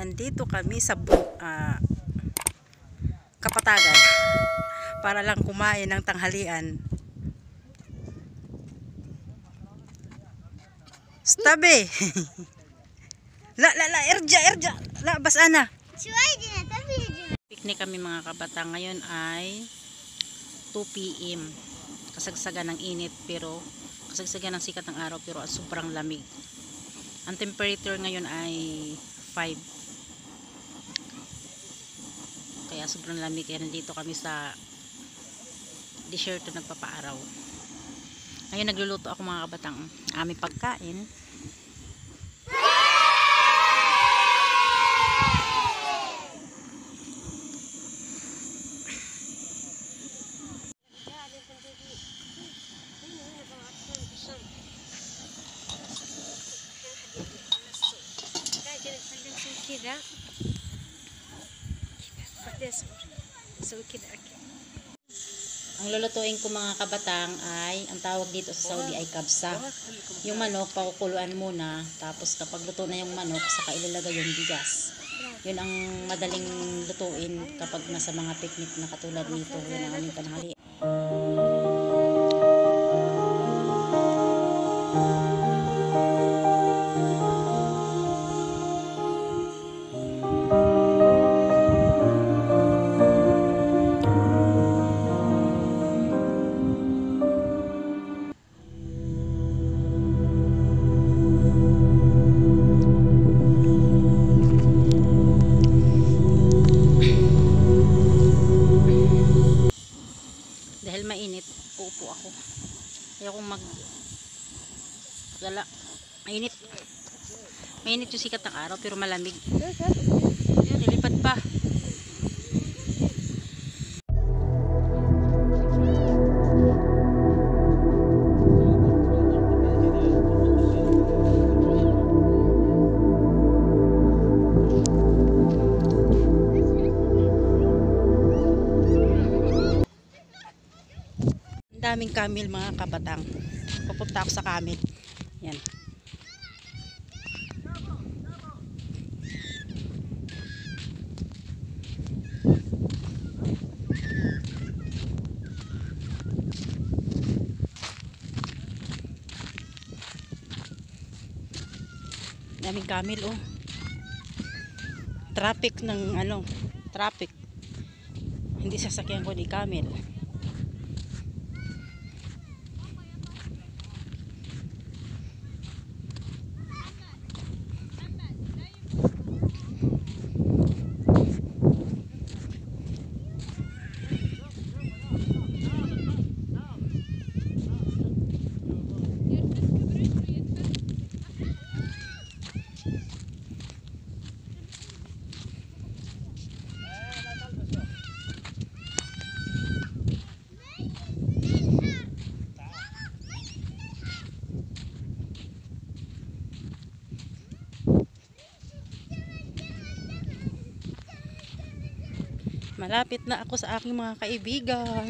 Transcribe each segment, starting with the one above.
andito kami sa Kapatagan para lang kumain ng tanghalian. Stabe. Erja. Bas ana. Picnic kami mga kabatang. Ngayon ay 2 PM. Kasagsagan ng init pero kasagsagan ng sikat ng araw pero sobrang lamig. Ang temperature ngayon ay 5. Kaya sobrang lamig. Kaya nandito kami sa desierto nagpapaaraw. Ngayon nagluluto ako mga kabatang aming pagkain. Ang lulutuin ko mga kabatang ay, ang tawag dito sa Saudi ay kabsa. Yung manok, pakukuluan muna. Tapos kapag luto na yung manok, saka ilalagay yung bigas. Yun ang madaling lutuin kapag nasa mga picnic na katulad nito. Yun ang aming tanghalian. Dahil mainit, uupo ako. Ayokong gala. Mainit. Mainit yung sikat ng araw pero malamig. Ayan, nilipad pa. Daming camel mga kabatang. Pupunta ako sa camel. Yan. Daming camel oh. Traffic ng traffic. Hindi sasakyan ko ni camel. Malapit na ako sa aking mga kaibigan.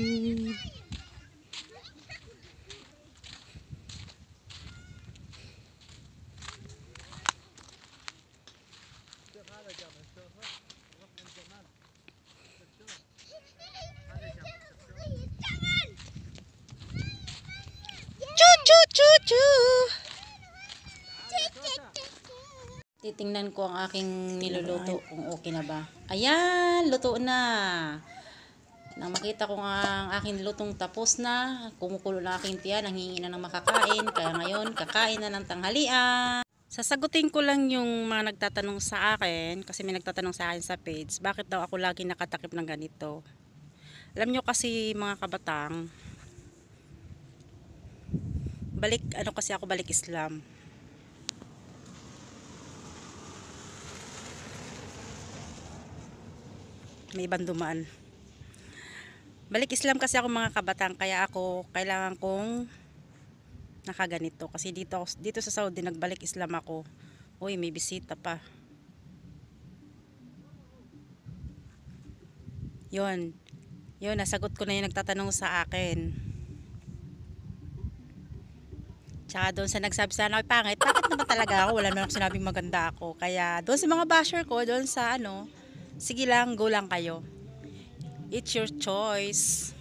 Chu. Titingnan ko ang aking niluluto kung okay na ba. Ayan, luto na. Nang makita ko ang aking lutong tapos na, kumukulo na aking tiyan, nanghihingi na ng makakain. Kaya ngayon, kakain na ng tanghalian. Sasagutin ko lang yung mga nagtatanong sa akin, kasi may nagtatanong sa akin sa page, bakit daw ako lagi nakatakip ng ganito. Alam nyo kasi mga kabatang, kasi ako balik Islam. May ibang dumaan. Balik Islam kasi ako mga kabatang, kaya ako kailangan kong nakaganito kasi dito sa Saudi nagbalik Islam ako. Uy, may bisita pa. Yun, nasagot ko na yung nagtatanong sa akin. Tsaka doon sa nagsabi sana ako pangit, bakit naman talaga ako? Wala naman ako sinabing maganda ako. Kaya doon sa mga basher ko, doon sa ano, sige lang, go lang kayo. It's your choice.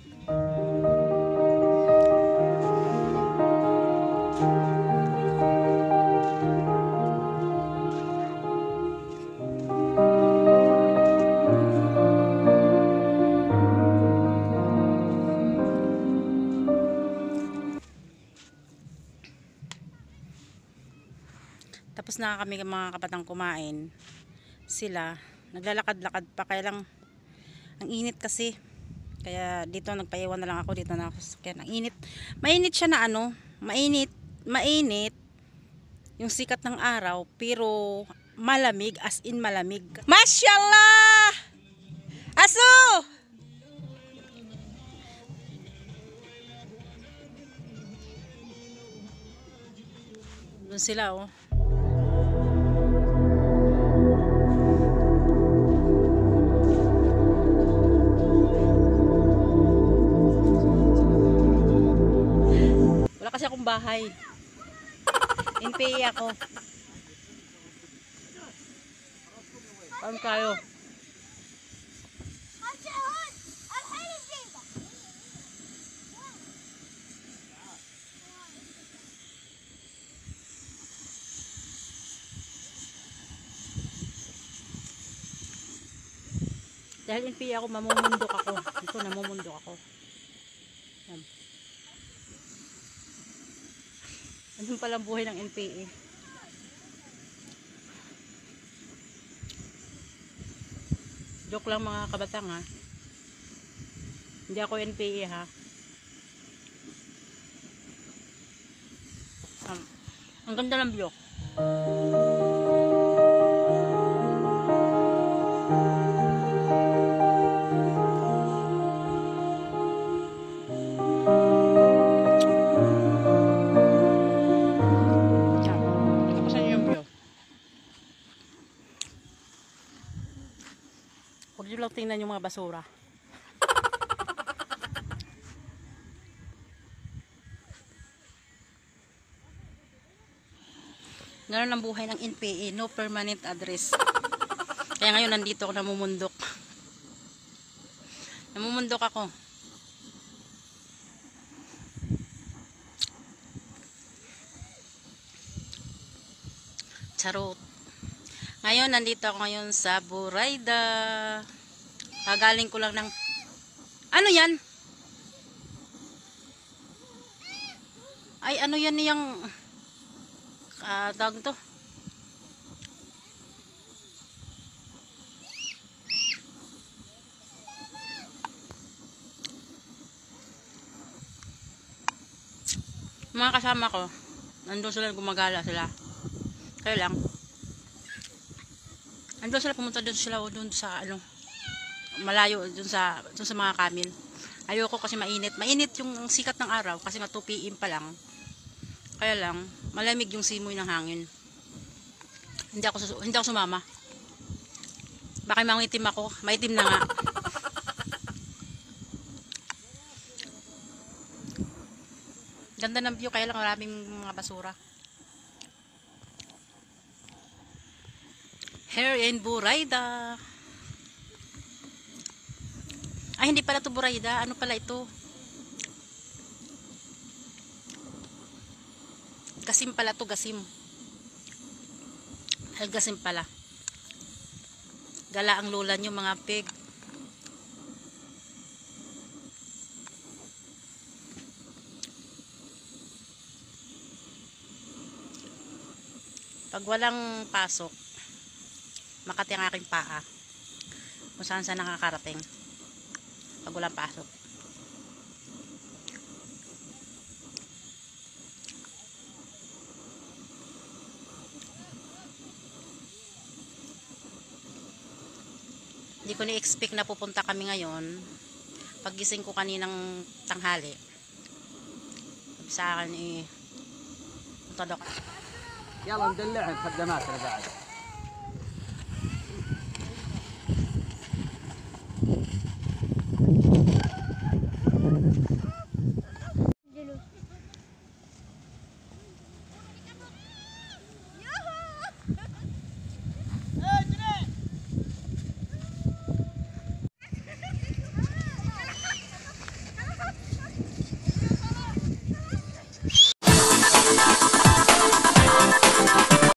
Tapos na kami mga kapatang kumain. Sila, naglalakad-lakad pa. Kaya lang, ang init kasi. Kaya dito, nagpaiwan na lang ako. Dito na ako. Kaya ang init. Mainit siya na ano. Mainit. Yung sikat ng araw. Pero malamig. As in malamig. Mashallah! Aso! Doon sila oh. Kasi akong bahay. NPA ako. Paano tayo? Dahil NPA ako, mamumundok ako. Ito, namumundok ako. Yan. Anong palang buhay ng NPA? Joke lang mga kabatang ha. Hindi ako NPA ha. Ang ganda ng view. Huwag nyo lang tingnan yung mga basura. Ganun ang buhay ng NPA. No permanent address. Kaya ngayon nandito ako namumundok. Namumundok ako. Charot. Ngayon, nandito ako ngayon sa Burayda. Kagaling ko lang ng... Ano yan? Ay, ano yan yung... tawag to? Mga kasama ko, nandun sila, gumagala sila. Kaya lang. Andun sila, pumunta doon sila doon sa ano, malayo doon sa mga kamil. Ayoko kasi mainit. Mainit yung sikat ng araw kasi 2 PM pa lang. Kaya lang malamig yung simoy ng hangin. Hindi ako sumama. Baka mangitim ako, maitim na nga. Ganda ng view kaya lang maraming mga basura. Here in Burayda. Ay, hindi pala ito Burayda. Ano pala ito? Gasim pala ito, Gasim. Ay, Gasim pala. Gala ang lola nyo, mga pig. Pag walang pasok, Makati ang aking paa. Kung saan nakakarating. Pag walang pasok. Hindi ko ni-expect na pupunta kami ngayon. Paggising ko kaninang tanghali. Sabi sa akin punta daw. يلا ندلعهم خدمات بعد